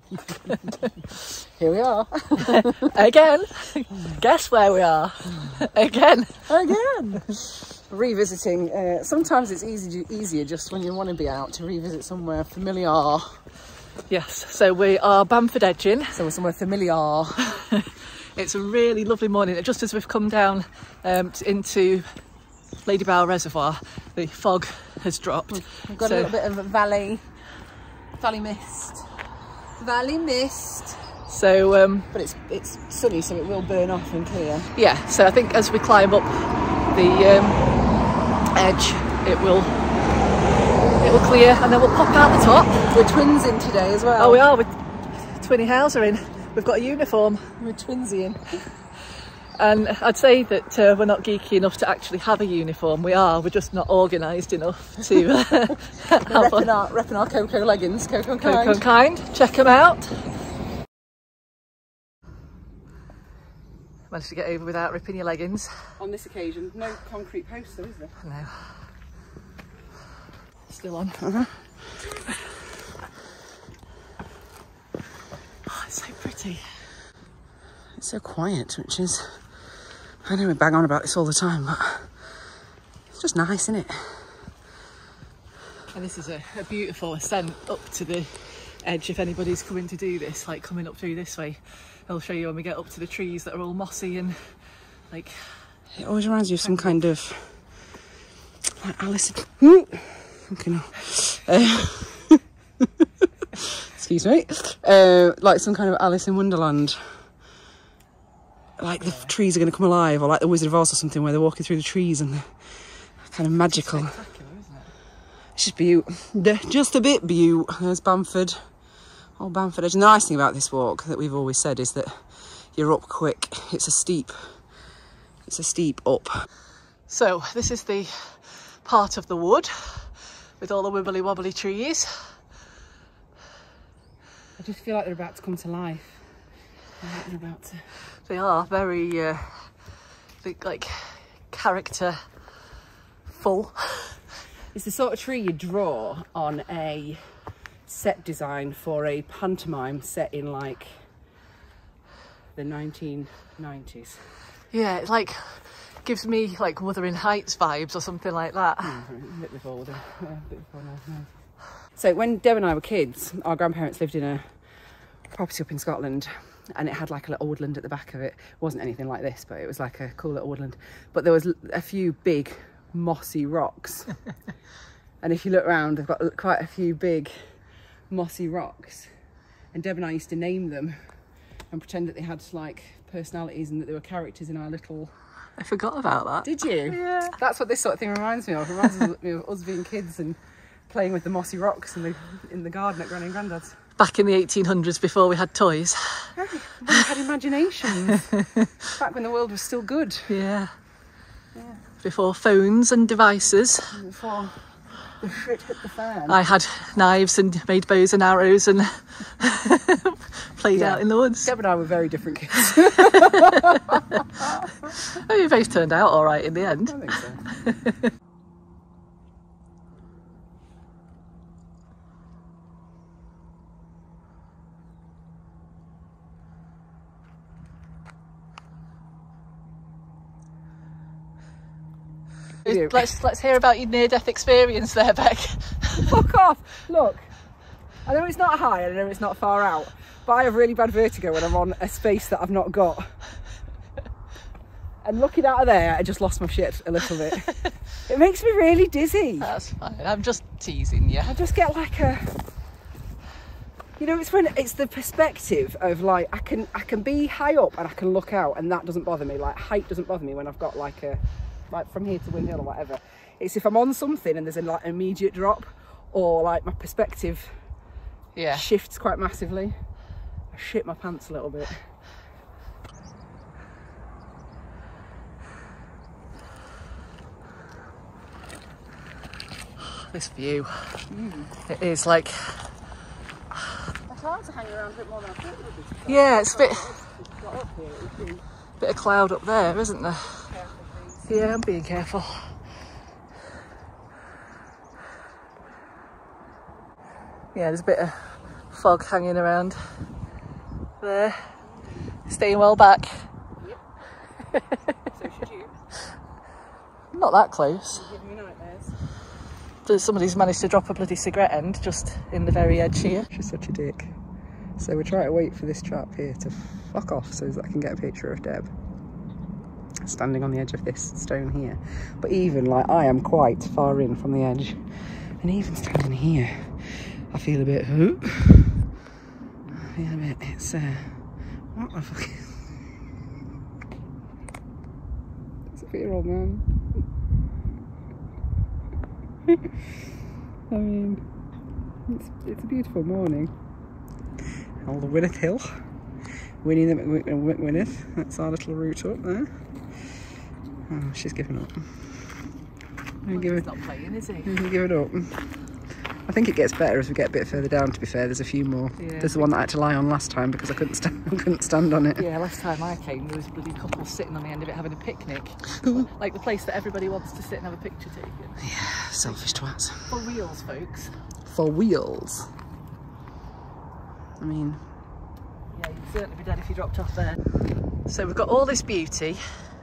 Here we are. Again. Guess where we are. Again. Revisiting. Sometimes it's easier just when you want to be out to revisit somewhere familiar. Yes, so we are Bamford edging. So we're somewhere familiar. It's a really lovely morning. Just as we've come down into Lady Bow Reservoir, the fog has dropped. We've got a little bit of a valley mist. Valley mist. So, but it's sunny, so it will burn off and clear. Yeah, so I think as we climb up the edge, it will clear, and then we'll pop out the top. We're twins in today as well. Oh, we are. We're Twinny Houser in. We've got a uniform. We're twinsy in. And I'd say that we're not geeky enough to actually have a uniform. We're just not organised enough to repping our Coco leggings. Coco Kind. Check them out. Managed to get over without ripping your leggings. On this occasion, no concrete posts though, is there? No. Still on. Oh, it's so pretty. It's so quiet, which is... I know we bang on about this all the time, but it's just nice, isn't it? And this is a beautiful ascent up to the edge. If anybody's coming to do this, like coming up through this way, I'll show you when we get up to the trees that are all mossy and like... It always reminds you of some kind of... like Alice... Okay, no. Excuse me. Like some kind of Alice in Wonderland. Like the trees are going to come alive, or like the Wizard of Oz or something, where they're walking through the trees and they're kind of magical. It's spectacular, isn't it? It's just beaut. Just a bit beaut. There's Bamford. Oh, Bamford Edge. And the nice thing about this walk that we've always said is that you're up quick. It's a steep up. So this is the part of the wood with all the wibbly wobbly trees. I just feel like they're about to come to life. They're about to... They are very like character full. It's the sort of tree you draw on a set design for a pantomime set in like the 1990s. Yeah, it like gives me like Wuthering Heights vibes or something like that. A bit before Wuthering. Yeah, a bit before now. So when Deb and I were kids, our grandparents lived in a property up in Scotland, and it had like a little woodland at the back of it. It wasn't anything like this, but it was like a cool little woodland. But there was a few big mossy rocks. And if you look around, they've got quite a few big mossy rocks. And Deb and I used to name them and pretend that they had like personalities and that they were characters in our little... I forgot about that. Did you? Yeah. That's what this sort of thing reminds me of. It reminds me of us being kids and playing with the mossy rocks in the garden at Granny and Grandad's. Back in the 1800s, before we had toys. Hey, we had imaginations. Back when the world was still good. Yeah. Before phones and devices. And before the shit hit the fan. I had knives and made bows and arrows and played out in the woods. Deb and I were very different kids. Oh, you both turned out all right in the end. I think so. Let's hear about your near-death experience there, Beck. Fuck off! Look, I know it's not high, I know it's not far out, but I have really bad vertigo when I'm on a space that I've not got. And looking out of there, I just lost my shit a little bit. It makes me really dizzy. That's fine. I'm just teasing you. I just get like a... You know, it's the perspective of like, I can be high up and I can look out and that doesn't bother me. Like height doesn't bother me when I've got like from here to Win Hill or whatever. It's if I'm on something and there's like an immediate drop, or like my perspective shifts quite massively. I shit my pants a little bit. This view, it is like... It's hard to hang around a bit more than I thought it would be. Yeah, it's a bit of cloud up there, isn't there? Yeah, I'm being careful. Yeah, there's a bit of fog hanging around there. Staying well back. Yep. So should you. Not that close. You're giving me nightmares. Somebody's managed to drop a bloody cigarette end just in the very edge here. She's such a dick. So we're trying to wait for this chap here to fuck off so that I can get a picture of Deb standing on the edge of this stone here. But even like I am quite far in from the edge, and even standing here I feel a bit I feel a bit, it's what the fuck it's a 3-year-old man. I mean, it's a beautiful morning. All the Wynneth Hill, Winnie the Wynneth, that's our little route up there. Oh, she's given up. He's not playing, is he? He's given up. I think it gets better as we get a bit further down, to be fair. There's a few more. Yeah, there's the one that I had to lie on last time because I couldn't stand on it. Yeah, last time I came there was a bloody couple sitting on the end of it having a picnic. Like the place that everybody wants to sit and have a picture taken. Yeah, selfish twats. For wheels, folks. For wheels. I mean... Yeah, you'd certainly be dead if you dropped off there. So we've got all this beauty,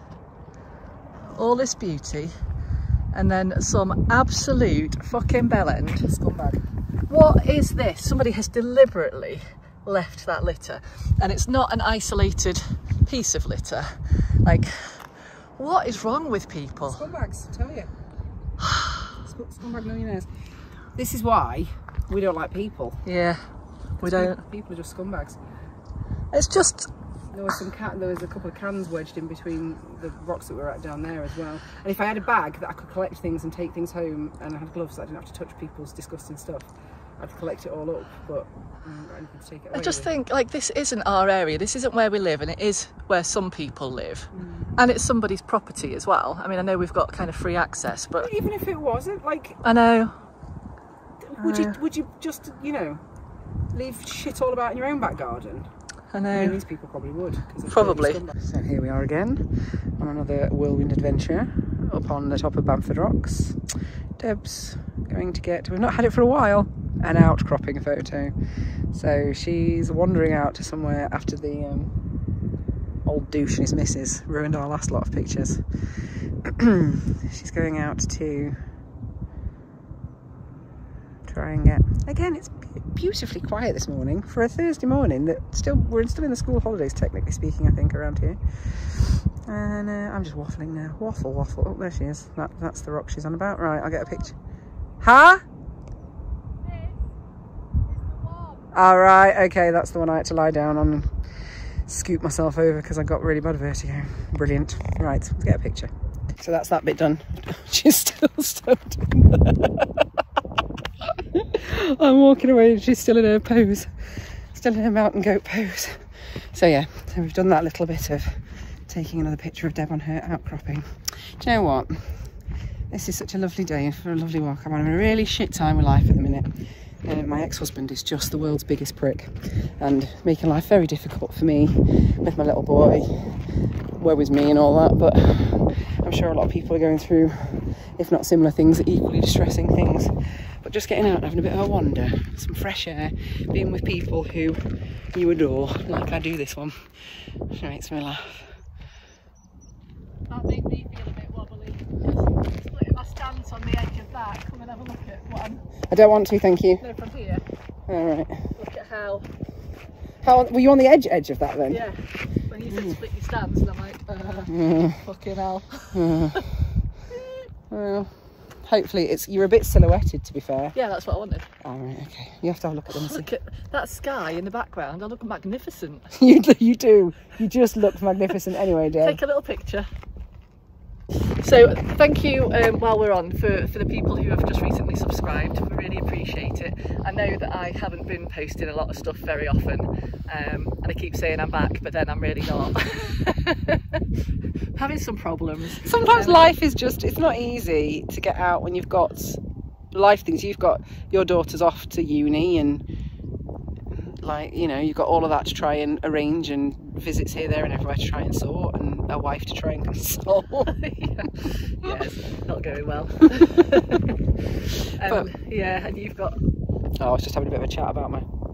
and then some absolute fucking bellend. Scumbag. What is this? Somebody has deliberately left that litter, and it's not an isolated piece of litter. Like, what is wrong with people? Scumbags, I tell you. Scumbag millionaires. This is why we don't like people. Yeah, we don't. People are just scumbags. It's just... There was a couple of cans wedged in between the rocks that we were at down there as well. And if I had a bag that I could collect things and take things home, and I had gloves that I didn't have to touch people's disgusting stuff, I'd collect it all up, but I haven't got anything to take it away. I just think, like, this isn't our area, this isn't where we live, and it is where some people live. And it's somebody's property as well. I mean, I know we've got kind of free access, but... Even if it wasn't, like... I know. Would you just, you know, leave shit all about in your own back garden? I know. I mean, these people probably would. Probably. So here we are again on another whirlwind adventure up on the top of Bamford Rocks. Deb's going to get, we've not had it for a while, an outcropping photo. So she's wandering out to somewhere after the old douche and his missus ruined our last lot of pictures. She's going out to try and get, again, it's beautifully quiet this morning for a Thursday morning. That we're still in the school holidays, technically speaking, I think, around here. And I'm just waffling now. Waffle. Oh, there she is. That's the rock she's on about. Right, I'll get a picture. Huh? All right, okay, that's the one I had to lie down on and scoop myself over because I got really bad vertigo. Brilliant. Right, let's get a picture. So that's that bit done. She's still stuck in there. I'm walking away and she's still in her pose, still in her mountain goat pose. So yeah, so we've done that little bit of taking another picture of Deb on her outcropping. Do you know what? This is such a lovely day for a lovely walk. I'm having a really shit time with life at the minute. My ex-husband is just the world's biggest prick and making life very difficult for me with my little boy. Woe is me and all that, but I'm sure a lot of people are going through, if not similar things, equally distressing things. But just getting out and having a bit of a wander, some fresh air, being with people who you adore, like I do this one, which makes me laugh. That made me feel a bit wobbly. Just splitting my stance on the edge of that. Come and have a look at what I'm... I don't want to, thank you. No, from here. Alright. Look at how... Were you on the edge of that then? Yeah. When you said split your stance, and I'm like, fucking hell. Well, hopefully you're a bit silhouetted, to be fair. Yeah, that's what I wanted. Alright, okay. You have to have a look at them. Look at that sky in the background. I look magnificent. You do. You just look magnificent anyway, dear. Take a little picture. So thank you while we're on for the people who have just recently subscribed. We really appreciate it. I know that I haven't been posting a lot of stuff very often, and I keep saying I'm back, but then I'm really not. Having some problems. Sometimes life is just, it's not easy to get out when you've got life things. You've got your daughter's off to uni and, like, you know, you've got all of that to try and arrange, and visits here, there and everywhere to try and sort, and a wife to try and console. Yeah, it's not going well. Yeah, and you've got... Oh, I was just having a bit of a chat about my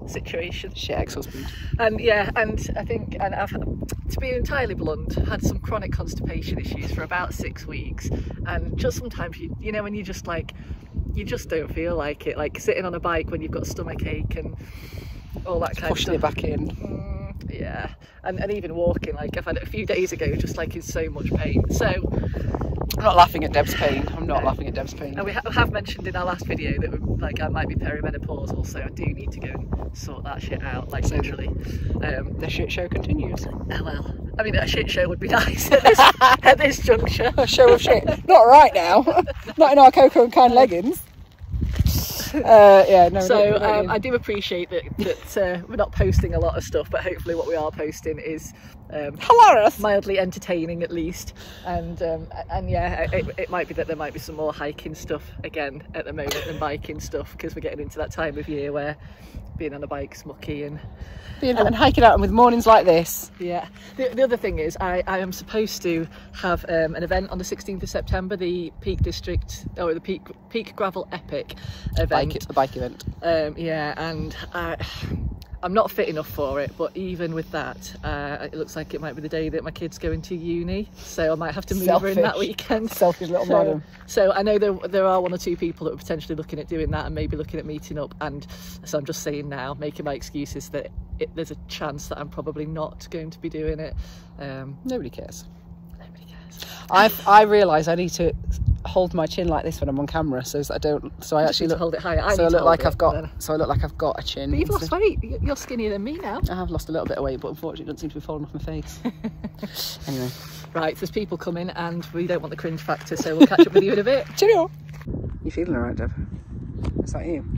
situation. Shit ex-husband. And yeah, and I think, and I've, to be entirely blunt, had some chronic constipation issues for about 6 weeks, and just sometimes you know when you just like, you just don't feel like it, like sitting on a bike when you've got stomach ache and all that kind of stuff. Pushing it back in. Yeah, and even walking, like I've had it a few days ago, just like in so much pain. So I'm not laughing at Deb's pain. I'm not laughing at Deb's pain. and we have mentioned in our last video that like I might be perimenopausal, so I do need to go and sort that shit out, like literally. The shit show continues. Oh well, I mean a shit show would be nice at this juncture. A show of shit. Not right now. Not in our Coco and Kind leggings. Yeah, no. So I do appreciate that we're not posting a lot of stuff, but hopefully what we are posting is hilarious, mildly entertaining at least. And yeah, it might be that there might be some more hiking stuff again at the moment than biking stuff, because we're getting into that time of year where being on a bike's mucky and hiking out, and with mornings like this. Yeah. The other thing is I am supposed to have an event on the 16th of September, the Peak District, or the Peak Gravel Epic event. The bike event. Yeah, and I'm not fit enough for it, but even with that, it looks like it might be the day that my kid's going to uni, so I might have to move her in that weekend. Selfish little madam. So I know there are 1 or 2 people that are potentially looking at doing that and maybe looking at meeting up, and so I'm just saying now, making my excuses that there's a chance that I'm probably not going to be doing it. Nobody cares. Nobody cares. I realise I need to hold my chin like this when I'm on camera, so that I don't. So I actually hold it higher. So I look like I've got a chin. But you've lost weight. You're skinnier than me now. I have lost a little bit of weight, but unfortunately, it doesn't seem to be falling off my face. Anyway, right. There's people coming, and we don't want the cringe factor, so we'll catch up with you in a bit. Cheerio. You feeling alright, Deb? Is that you?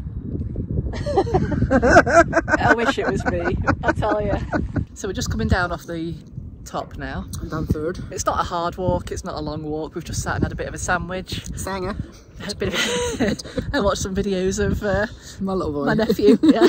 I wish it was me, I tell you. So we're just coming down off the top now. Bamford. It's not a hard walk, it's not a long walk. We've just sat and had a bit of a sandwich. Sanger. Had a bit of and watched some videos of my little boy. My nephew. Yeah.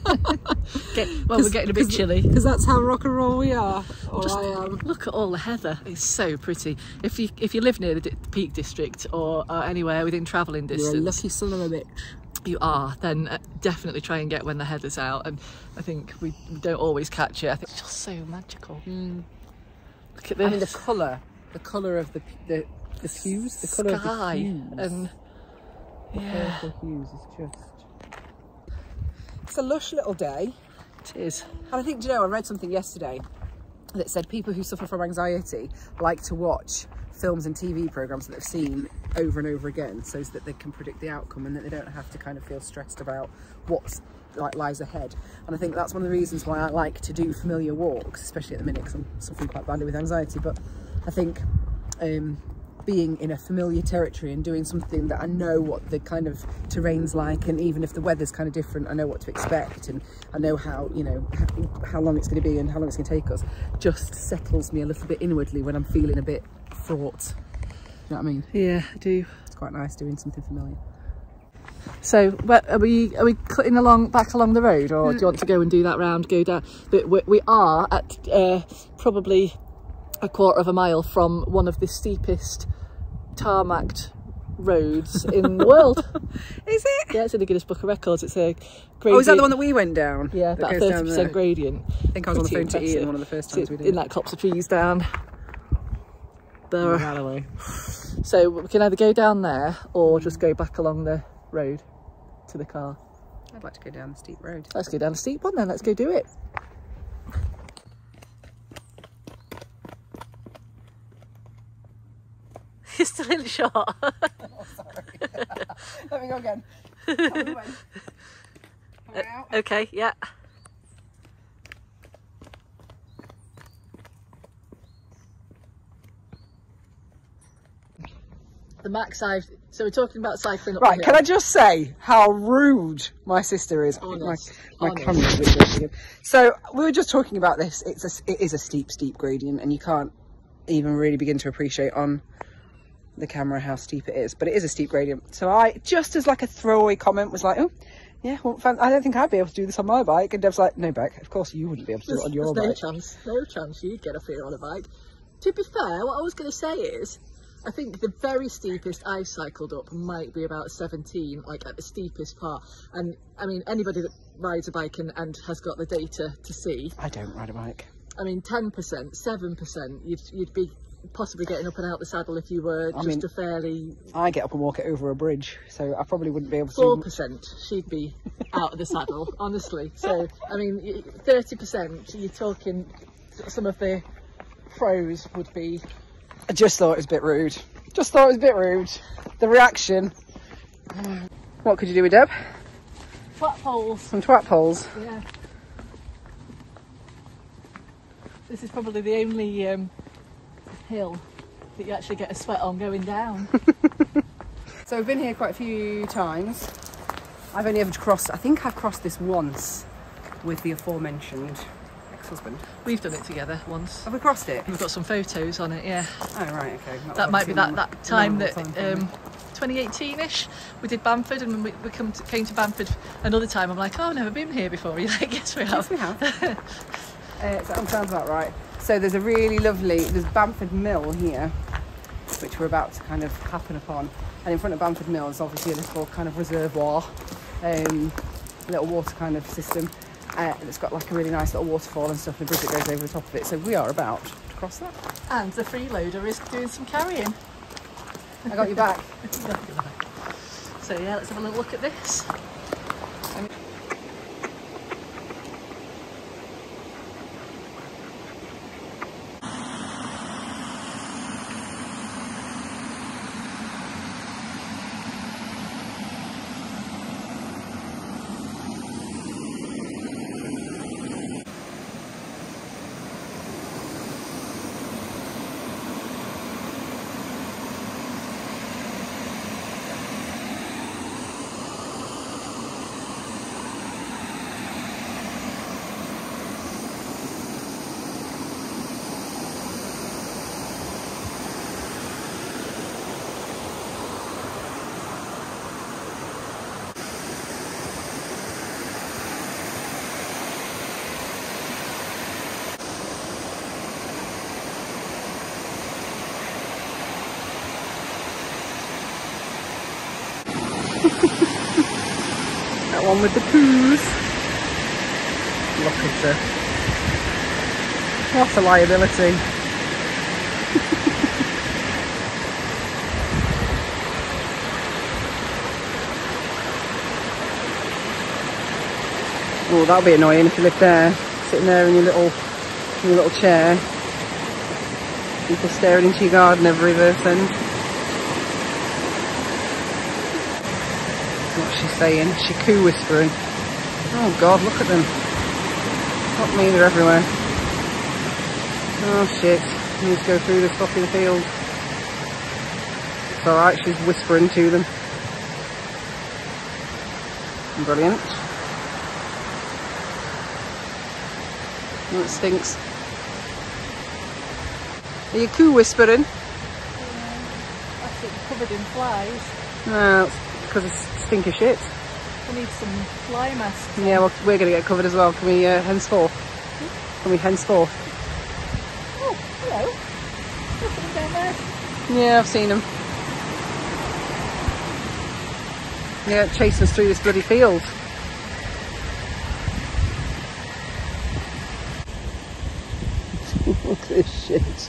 We're getting a bit chilly. Because that's how rock and roll we are. Or I am. Look at all the heather. It's so pretty. If you live near the Peak District or anywhere within travelling distance. You're a lucky son of a bitch. You are, then definitely try and get when the heather's out, and I think we don't always catch it. I think it's just so magical. Look at this. I mean the colour of the hues, the colour of the hues, and yeah, purple hues is just. It's a lush little day. It is. And I think, do you know, I read something yesterday that said people who suffer from anxiety like to watch films and TV programmes that they've seen over and over again, so that they can predict the outcome and that they don't have to kind of feel stressed about what's lies ahead. And I think that's one of the reasons why I like to do familiar walks, especially at the minute because I'm suffering quite badly with anxiety. But I think being in a familiar territory and doing something that I know what the kind of terrain's like, and even if the weather's kind of different, I know what to expect, and I know how, you know, how long it's going to be and how long it's going to take us, just settles me a little bit inwardly when I'm feeling a bit fraught. You know what I mean? Yeah, I do. It's quite nice doing something familiar. So are we cutting back along the road, or do you want to go and do that round, go down? But we are at probably a quarter of a mile from one of the steepest tarmacked roads in the world. Is it? Yeah, it's in the Guinness Book of Records. It's a gradient. Oh, is that the one that we went down? Yeah, about 30% gradient. I think I was on the phone to Ian one of the first times we did. In that copse of trees down there. So we can either go down there or just go back along the road to the car. I'd like to go down the steep road. Let's go down the steep one then. Let's go do it. You're still in shot. Oh, sorry. Let me go again. Come out. Okay, yeah. The max so we're talking about cycling up the hill. Can I just say how rude my sister is? My camera's a bit dirty. So we were just talking about this. It is a steep gradient, and you can't even really begin to appreciate on the camera how steep it is, but it is a steep gradient. So I, just as like a throwaway comment, was like, oh yeah, well, I don't think I'd be able to do this on my bike. And Deb's like, no, Beck, of course you wouldn't be able to do it on your bike. No chance you'd get up here on a bike. To be fair, what I was going to say is, I think the very steepest I've cycled up might be about 17, like at the steepest part. And I mean, anybody that rides a bike and has got the data to see. I don't ride a bike. I mean, 10%, 7%, you'd be possibly getting up and out the saddle if you were a fairly... I get up and walk it over a bridge, so I probably wouldn't be able to... 4% she'd be out of the saddle, honestly. So, I mean, 30%, you're talking, some of the pros would be... I just thought it was a bit rude. Just thought it was a bit rude. The reaction. What could you do with Deb? Twat poles. Some twat poles. Yeah. This is probably the only hill that you actually get a sweat on going down. So we've been here quite a few times. I've only ever crossed, I think I've crossed this once with the aforementioned ex-husband. We've done it together once. Have we crossed it? We've got some photos on it, yeah. Oh right, okay. That might be that time that 2018ish we did Bamford, and when we came to Bamford another time, I'm like, oh, I've never been here before. You're like, yes we have. Yes we have. So that sounds about right. So there's a really lovely, there's Bamford Mill here, which we're about to kind of happen upon. And in front of Bamford Mill is obviously a little kind of reservoir, little water kind of system. It's got like a really nice little waterfall and stuff, and a bridge that goes over the top of it. So we are about to cross that. And the freeloader is doing some carrying. I got you back. So yeah, let's have a little look at this. That one with the poos. Look at the... What a liability. Oh, that'll be annoying if you live there, sitting there in your little chair. People staring into your garden every reverse end. What's she saying? She coo whispering. Oh God, look at them. Not me, they're everywhere. Oh shit, I need to go through this fucking field. It's alright, she's whispering to them. Brilliant. Oh, it stinks. Are you coo whispering? Yeah, that's it, covered in flies. No, it's because it's stinky shit. We need some fly masks. Yeah, well, we're going to get covered as well. Can we henceforth? Can we henceforth? Oh, hello. There's something down there. Yeah, I've seen them. Yeah, chasing us through this bloody field. Look at this shit.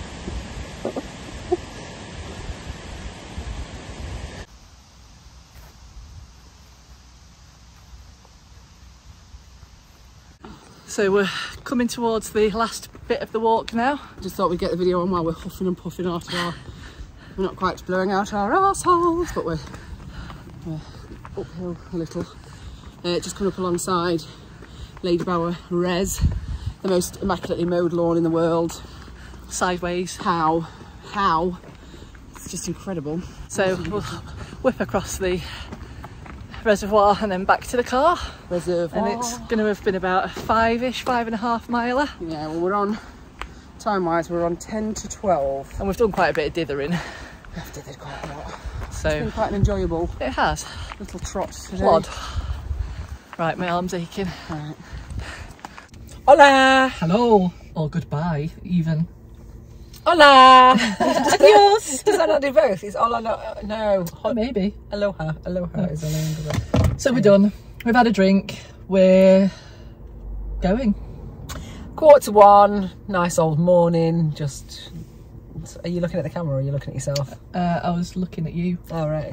So we're coming towards the last bit of the walk now. Just thought we'd get the video on while we're huffing and puffing after our... We're not quite blowing out our arseholes, but we're uphill a little. Just coming up alongside Ladybower Res, the most immaculately mowed lawn in the world. Sideways. How? It's just incredible. So we'll whip across the reservoir and then back to the car. Reservoir. And it's going to have been about a 5.5 miler. Yeah, well, we're on, time-wise, we're on 10 to 12. And we've done quite a bit of dithering. We've dithered quite a lot. So it's been quite an enjoyable it has. little trot today. Plod. Right, my arm's aching. Right. Hola! Hello! Or goodbye, even. Hola! Adios! Does that not do both? It's hola, no. Maybe. Aloha. Aloha is the name of it. So we're done. We've had a drink. We're going. 1:15. Nice old morning. Just. Are you looking at the camera or are you looking at yourself? I was looking at you. Oh, right.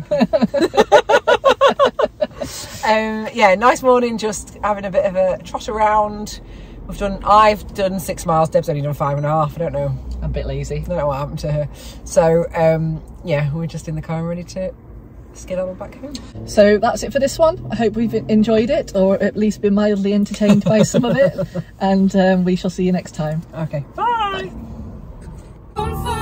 Yeah, nice morning. Just having a bit of a trot around. I've done 6 miles. Deb's only done 5.5. I don't know. I'm a bit lazy. I don't know what happened to her. So, yeah, we're just in the car and ready to skedaddle back home. So that's it for this one. I hope we've enjoyed it, or at least been mildly entertained by some of it. And we shall see you next time. Okay. Bye. Bye.